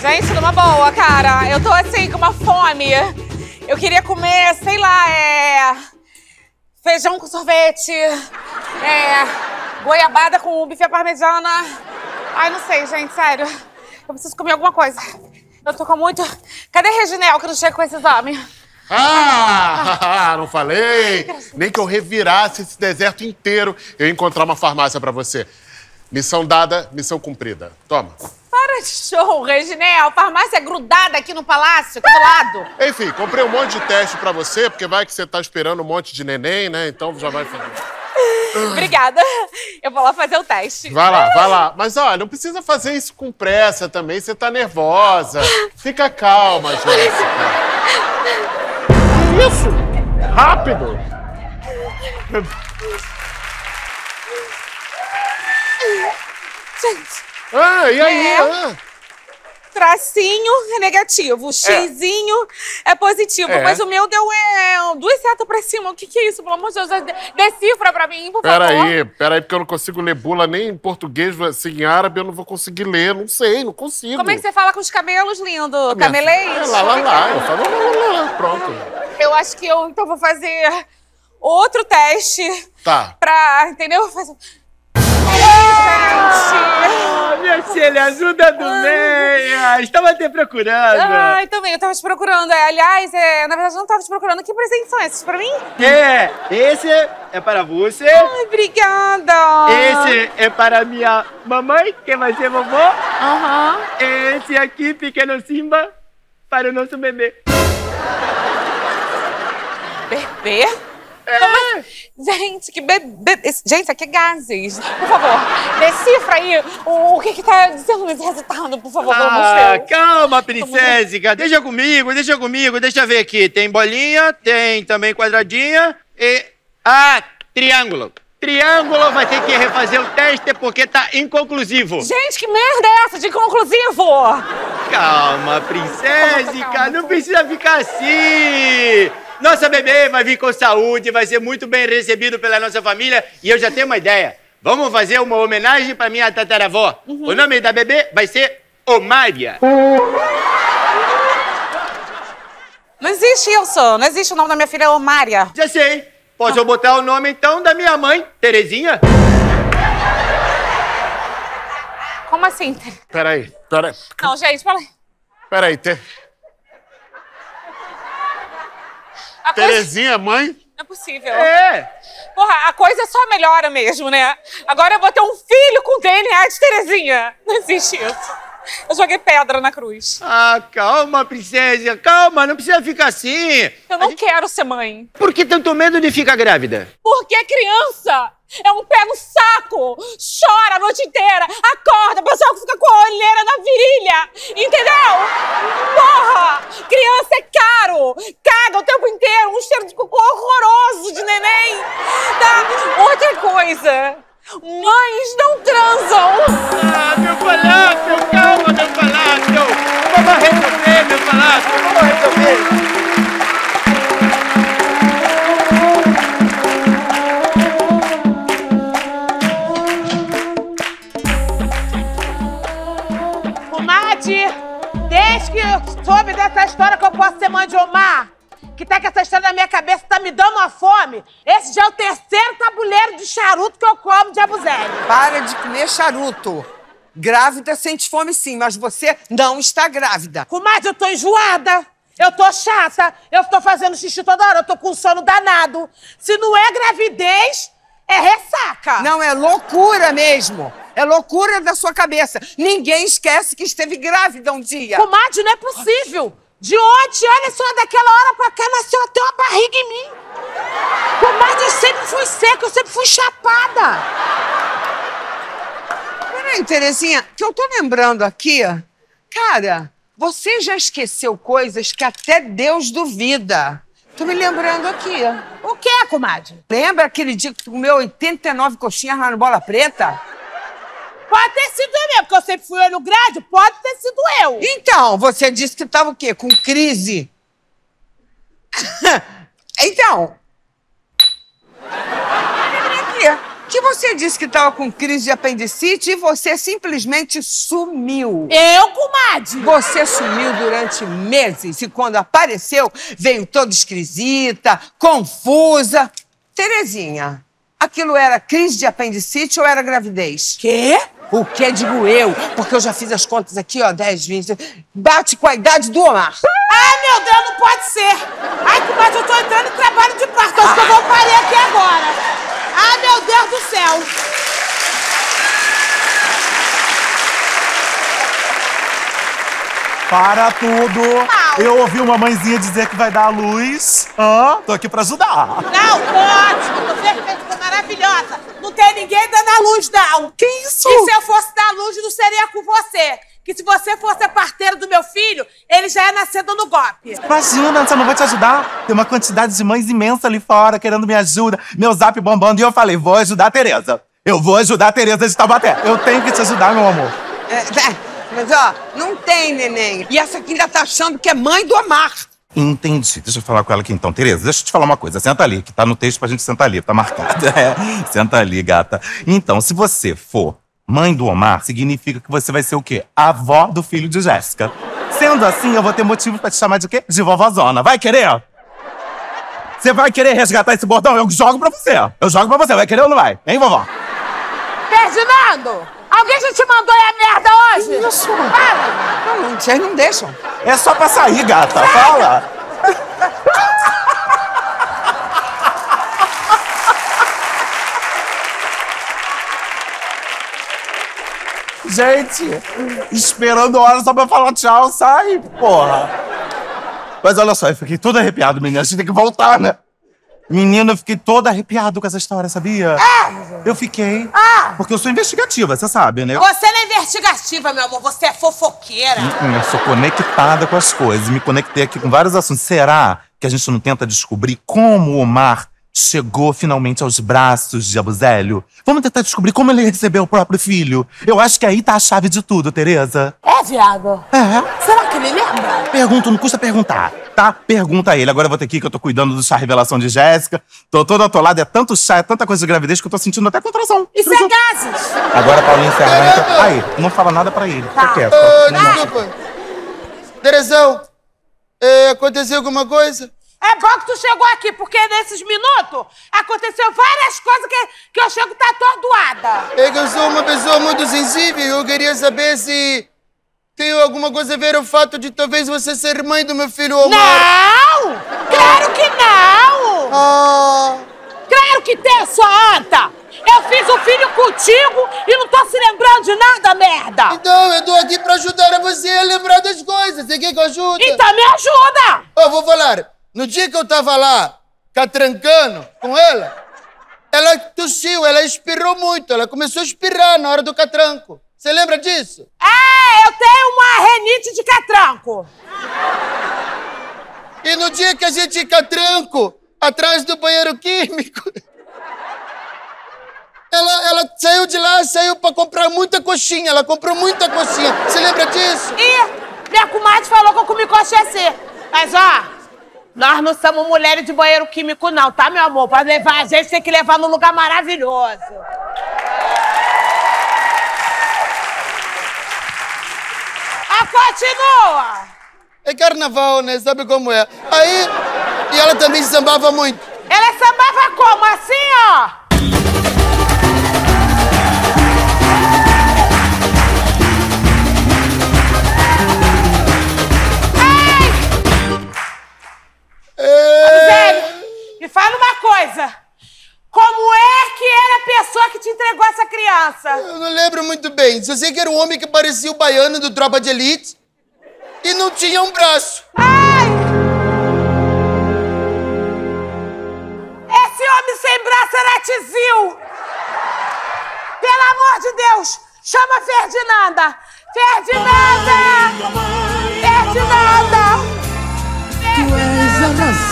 Gente, numa boa, cara. Eu tô assim, com uma fome. Eu queria comer, sei lá, feijão com sorvete, goiabada com bife à parmegiana. Ai, não sei, gente, sério. Eu preciso comer alguma coisa. Eu tô com muito... Cadê Reginel, que não chega com esse exame? Não falei! Nem que eu revirasse esse deserto inteiro, eu ia encontrar uma farmácia pra você. Missão dada, missão cumprida. Toma. Para de show, Reginel. Farmácia é grudada aqui no palácio, aqui do lado. Enfim, comprei um monte de teste pra você, porque vai que você tá esperando um monte de neném, né? Então já vai fazer. Obrigada. Eu vou lá fazer o teste. Vai lá, vai lá. Mas, ó, não precisa fazer isso com pressa também. Você tá nervosa. Fica calma, Jéssica. Que isso? Rápido! Gente. E aí? Tracinho é negativo, xizinho é positivo. Mas o meu deu 2 setas pra cima. O que é isso? Pelo amor de Deus, decifra pra mim, por favor. Peraí, porque eu não consigo ler bula nem em português, assim, em árabe eu não vou conseguir ler. Não sei, não consigo. Como é que você fala com os cabelos, lindo? Camelês? Eu falo lá, pronto. Eu acho que eu, então, vou fazer outro teste. Tá. Pra, entendeu? Gente... Minha filha, ajuda do meia! Estava te procurando. Também, eu tava te procurando. Aliás, na verdade, eu não tava te procurando. Que presentes são esses pra mim? Esse é para você. Ai, obrigada. Esse é para minha mamãe, que vai ser vovó. Esse aqui, pequeno Simba, para o nosso bebê. Bebê? Gente, que bebê... Gente, isso aqui é gases. Por favor, decifra aí o que tá dizendo nesse resultado, por favor, pelo amor de Deus. Calma, princesa. Deixa comigo, deixa eu ver aqui. Tem bolinha, tem também quadradinha e... triângulo. Triângulo vai ter que refazer o teste porque tá inconclusivo. Gente, que merda é essa de inconclusivo? Calma, princesa, não precisa ficar assim. Nossa bebê vai vir com saúde, vai ser muito bem recebido pela nossa família e eu já tenho uma ideia. Vamos fazer uma homenagem pra minha tataravó. O nome da bebê vai ser Omária. Não existe isso. Não existe o nome da minha filha Omária. Já sei. Posso botar o nome, então, da minha mãe, Terezinha? Como assim? Peraí. Não, gente, Peraí, Terezinha, mãe? Não é possível. Porra, a coisa só melhora mesmo, né? Agora eu vou ter um filho com DNA de Terezinha. Não existe isso. Eu joguei pedra na cruz. Calma, princesa, calma, não precisa ficar assim. Eu não quero ser mãe. Por que tanto medo de ficar grávida? Porque é criança. É um pé no saco. Chora a noite inteira. Acorda, pessoal que fica com a olheira na virilha. Entendeu? Porra! Criança é caro. Caga o tempo inteiro. Um cheiro de cocô horroroso de neném. Tá? Outra coisa. Mães não transam. Meu palácio, calma, meu palácio. Vamos resolver, meu palácio, vamos resolver. Desde que eu soube dessa história que eu posso ser mãe de Omar, que tá com essa história na minha cabeça, tá me dando uma fome. Esse já é o 3º tabuleiro de charuto que eu como de Abuzelli. Para de comer charuto. Grávida sente fome sim, mas você não está grávida. Comadre, eu tô enjoada. Eu tô chata. Eu tô fazendo xixi toda hora. Eu tô com sono danado. Se não é gravidez, é ressaca. Não, é loucura mesmo. É loucura da sua cabeça. Ninguém esquece que esteve grávida um dia. Comadre, não é possível. De ontem, olha só, daquela hora pra cá, nasceu até uma barriga em mim. Comadre, eu sempre fui seca, eu sempre fui chapada. Peraí, Terezinha, que eu tô lembrando aqui, cara, você já esqueceu coisas que até Deus duvida. Tô me lembrando aqui. O que, comadre? Lembra aquele dia que tu comeu 89 coxinhas lá no Bola Preta? Pode ter sido eu mesmo, porque eu sempre fui olho grande, pode ter sido eu. Então, você disse que tava o quê? Com crise. Então. Aqui. Que você disse que estava com crise de apendicite e você simplesmente sumiu. Eu, comadre? Você sumiu durante meses e quando apareceu, veio toda esquisita, confusa. Terezinha, aquilo era crise de apendicite ou era gravidez? Quê? O que digo eu? Porque eu já fiz as contas aqui, ó, 10, 20. Bate com a idade do Omar. Ai, meu Deus, não pode ser. Ai, comadre, eu tô entrando em trabalho de parto. Acho que eu vou parar aqui agora. Ai, meu Deus do céu. Para tudo! Eu ouvi uma mãezinha dizer que vai dar a luz. Tô aqui pra ajudar. Não, ótimo, tô perfeita, tô maravilhosa. Não tem ninguém dando a luz, não. Que isso? E se eu fosse dar a luz, não seria com você. Que se você fosse a parteira do meu filho, ele já ia nascer dando golpe. Imagina, você não vai te ajudar? Tem uma quantidade de mães imensa ali fora querendo me ajuda. Meu zap bombando e eu falei, vou ajudar a Tereza. Eu vou ajudar a Tereza de Taubaté. Eu tenho que te ajudar, meu amor. Mas, ó, não tem neném. E essa aqui ainda tá achando que é mãe do Omar. Entendi. Deixa eu falar com ela aqui então. Tereza, deixa eu te falar uma coisa. Senta ali, que tá no texto pra gente sentar ali. Tá marcado. Senta ali, gata. Então, se você for mãe do Omar, significa que você vai ser o quê? A avó do filho de Jéssica. Sendo assim, eu vou ter motivo pra te chamar de quê? De vovózona. Vai querer? Você vai querer resgatar esse bordão? Eu jogo pra você. Eu jogo pra você. Vai querer ou não vai? Hein, vovó? Ferdinando, alguém já te mandou aí a merda hoje? Isso. Fala. Não, vocês não deixam. É só pra sair, gata. Fala. Gente, esperando hora só pra falar tchau, sai, porra. Mas olha só, eu fiquei todo arrepiado, menina. A gente tem que voltar, né? Menina, eu fiquei todo arrepiado com essa história, sabia? Eu fiquei. Porque eu sou investigativa, você sabe, né? Você não é investigativa, meu amor. Você é fofoqueira. Eu sou conectada com as coisas. Me conectei aqui com vários assuntos. Será que a gente não tenta descobrir como o Omar chegou finalmente aos braços de Abuzélio? Vamos tentar descobrir como ele recebeu o próprio filho. Eu acho que aí tá a chave de tudo, Tereza. É, viado? É. Será que ele lembra? Pergunto, não custa perguntar, tá? Pergunta a ele. Agora eu vou ter que ir, que eu tô cuidando do chá revelação de Jéssica. Tô toda atolada, é tanto chá, é tanta coisa de gravidez que eu tô sentindo até contração. Isso é gases. Agora, Paulinho, encerra. Aí, não fala nada pra ele. Fica quieto. Desculpa. Terezão, aconteceu alguma coisa? É bom que tu chegou aqui, porque nesses minutos aconteceu várias coisas que eu chego tá atordoada. É que eu sou uma pessoa muito sensível. Eu queria saber se tem alguma coisa a ver o fato de talvez você ser mãe do meu filho Omar. Não! Claro que não! Claro que tem, sua anta! Eu fiz um filho contigo e não tô se lembrando de nada, merda! Então, eu tô aqui pra ajudar a você a lembrar das coisas. Você quer que eu ajude? Então me ajuda! Eu vou falar. No dia que eu tava lá, catrancando com ela tossiu, ela espirrou muito. Ela começou a espirrar na hora do catranco. Você lembra disso? Eu tenho uma renite de catranco. E no dia que a gente catranco atrás do banheiro químico, ela saiu de lá, saiu pra comprar muita coxinha. Ela comprou muita coxinha. Você lembra disso? E minha comadre falou que eu comi coxa assim. Mas, ó, nós não somos mulheres de banheiro químico, não, tá, meu amor? Pra levar a gente, tem que levar num lugar maravilhoso. Continua! É carnaval, né? Sabe como é? Aí, e ela também sambava muito. Ela sambava como? Assim, ó! Zélio, me fala uma coisa. Como é que era a pessoa que te entregou essa criança? Eu não lembro muito bem. Só sei que era um homem que parecia o baiano do Tropa de Elite e não tinha um braço. Ai! Esse homem sem braço era Tizil! Pelo amor de Deus! Chama a Ferdinanda! Ferdinanda! Ferdinanda!